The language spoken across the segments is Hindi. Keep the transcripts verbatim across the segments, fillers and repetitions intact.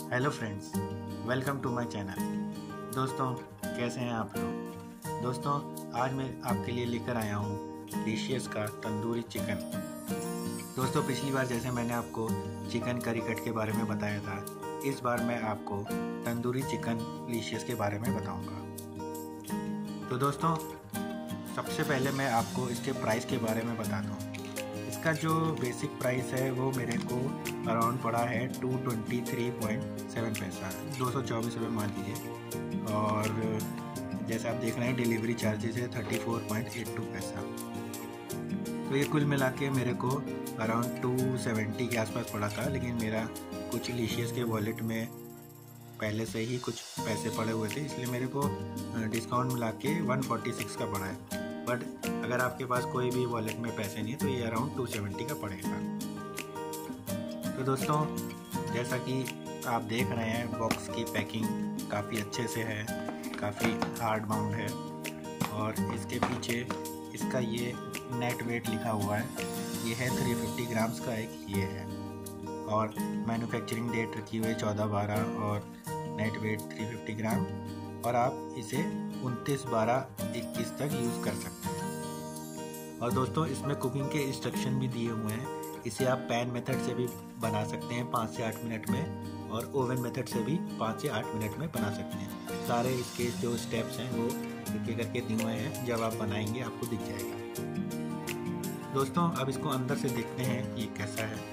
Hello friends, welcome to my channel. दोस्तों, कैसे हैं आप लोग? दोस्तों, आज मैं आपके लिए लेकर आया हूँ डिलिशियस का तंदूरी चिकन। दोस्तों, पिछली बार जैसे मैंने आपको चिकन करी कट के बारे में बताया था, इस बार मैं आपको तंदूरी चिकन डिलिशियस के बारे में बताऊँगा। तो दोस्तों, सबसे पहले मैं आपको इसके प्राइस के बारे में बता दूँ। इसका जो बेसिक प्राइस है वो मेरे को अराउंड पड़ा है two twenty three point seven पैसा, दो सौ चौबीस रुपये मान लीजिए। और जैसे आप देख रहे हैं डिलीवरी चार्जेस है thirty four point eight two पैसा। तो ये कुल मिला के मेरे को अराउंड टू सेवेंटी के आसपास पड़ा था, लेकिन मेरा कुछ डिलिशियस के वॉलेट में पहले से ही कुछ पैसे पड़े हुए थे, इसलिए मेरे को डिस्काउंट मिला के वन फोर्टी सिक्स का पड़ा है। बट अगर आपके पास कोई भी वॉलेट में पैसे नहीं है तो ये अराउंड टू सेवेंटी का पड़ेगा। तो दोस्तों, जैसा कि आप देख रहे हैं, बॉक्स की पैकिंग काफ़ी अच्छे से है, काफ़ी हार्ड बाउंड है। और इसके पीछे इसका ये नेट वेट लिखा हुआ है, ये है थ्री फिफ्टी ग्राम्स का एक ये है। और मैन्युफैक्चरिंग डेट रखी हुई है चौदह बारह और net weight three fifty gram. और आप इसे उनतीस बारह इक्कीस तक यूज़ कर सकते हैं। और दोस्तों, इसमें कुकिंग के इंस्ट्रक्शन भी दिए हुए हैं। इसे आप पैन मेथड से भी बना सकते हैं पाँच से आठ मिनट में, और ओवन मेथड से भी पाँच से आठ मिनट में बना सकते हैं। सारे इसके जो स्टेप्स हैं वो लिखे करके दिए हुए हैं, जब आप बनाएंगे आपको दिख जाएगा। दोस्तों, अब इसको अंदर से देखते हैं ये कैसा है।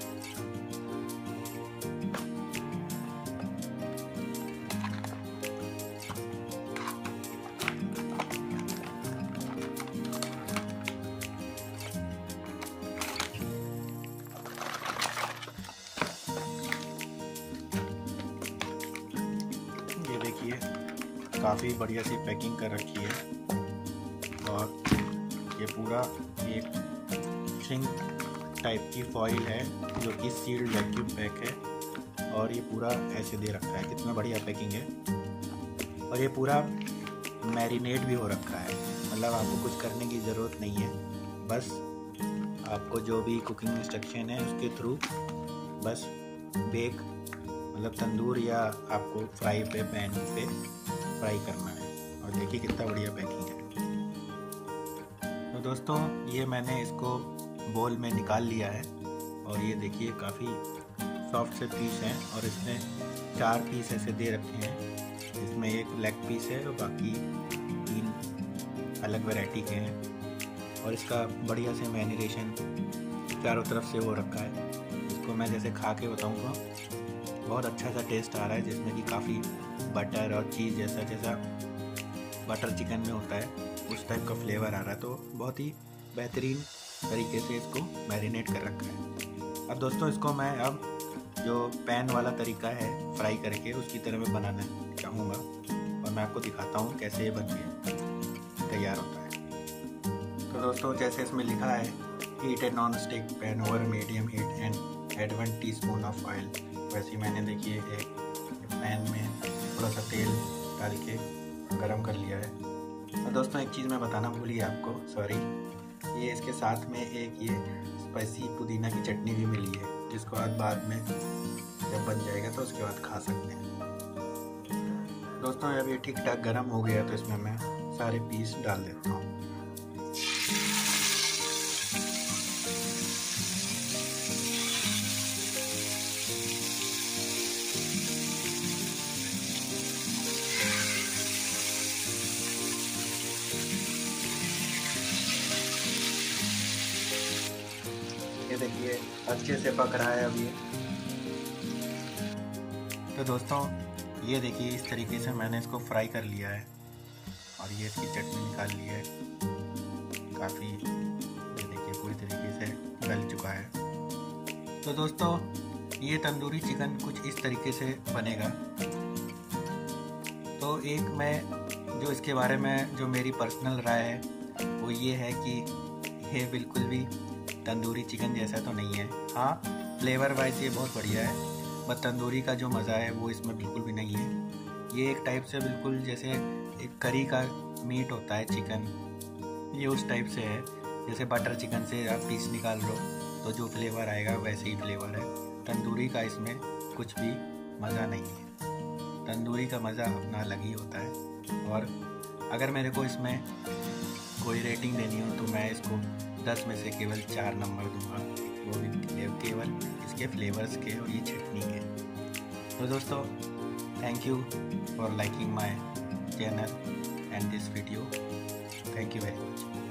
ये देखिए, काफ़ी बढ़िया सी पैकिंग कर रखी है। और ये पूरा एक श्रिंक टाइप की फॉइल है जो कि सील्ड वैक्यूम पैक है। और ये पूरा ऐसे दे रखा है, कितना बढ़िया पैकिंग है। और ये पूरा मैरिनेट भी हो रखा है, मतलब आपको कुछ करने की ज़रूरत नहीं है। बस आपको जो भी कुकिंग इंस्ट्रक्शन है उसके थ्रू बस बेक, मतलब तंदूर या आपको फ्राई पे पैन पे फ्राई करना है। और देखिए कितना बढ़िया पैकिंग है। तो दोस्तों, ये मैंने इसको बोल में निकाल लिया है। और ये देखिए काफ़ी सॉफ्ट से पीस हैं, और इसमें चार पीस ऐसे दे रखे हैं। इसमें एक लेग पीस है और बाकी तीन अलग वैरायटी के हैं। और इसका बढ़िया से मैरिनेशन चारों तरफ से हो रखा है। इसको मैं जैसे खा के बताऊँगा, बहुत अच्छा सा टेस्ट आ रहा है, जिसमें कि काफ़ी बटर और चीज़ जैसा जैसा बटर चिकन में होता है उस टाइप का फ्लेवर आ रहा है। तो बहुत ही बेहतरीन तरीके से इसको मैरिनेट कर रखा है। अब दोस्तों, इसको मैं अब जो पैन वाला तरीका है फ्राई करके उसकी तरह मैं बनाना चाहूँगा, और मैं आपको दिखाता हूँ कैसे ये बन के तैयार होता है। तो दोस्तों, जैसे इसमें लिखा है, heat a non stick pan over medium heat and add one teaspoon of oil. वैसे ही मैंने देखिए एक पैन में थोड़ा सा तेल डाल के गरम कर लिया है। और दोस्तों, एक चीज़ मैं बताना भूली आपको, सॉरी, ये इसके साथ में एक ये स्पाइसी पुदीना की चटनी भी मिली है, जिसको आज बाद में जब बन जाएगा तो उसके बाद खा सकते हैं। दोस्तों, जब ये ठीक ठाक गरम हो गया तो इसमें मैं सारे पीस डाल देता हूँ। ये देखिए अच्छे से पक रहा है अभी। तो दोस्तों, ये देखिए इस तरीके से मैंने इसको फ्राई कर लिया है। और ये इसकी चटनी निकाल ली है, काफ़ी ये देखिए पूरी तरीके से गल चुका है। तो दोस्तों, ये तंदूरी चिकन कुछ इस तरीके से बनेगा। तो एक मैं जो इसके बारे में जो मेरी पर्सनल राय है वो ये है कि ये बिल्कुल भी तंदूरी चिकन जैसा तो नहीं है। हाँ, फ्लेवर वाइज ये बहुत बढ़िया है, बट तंदूरी का जो मज़ा है वो इसमें बिल्कुल भी नहीं है। ये एक टाइप से बिल्कुल जैसे एक करी का मीट होता है चिकन, ये उस टाइप से है। जैसे बटर चिकन से आप पीस निकाल लो तो जो फ्लेवर आएगा वैसे ही फ्लेवर है। तंदूरी का इसमें कुछ भी मज़ा नहीं है। तंदूरी का मज़ा अपना अलग ही होता है। और अगर मेरे को इसमें कोई रेटिंग देनी हो तो मैं इसको दस में से केवल चार नंबर दूंगा, वो भी केवल इसके फ्लेवर्स के और ये चटनी के। तो दोस्तों, thank you for liking my channel and this video. Thank you very much.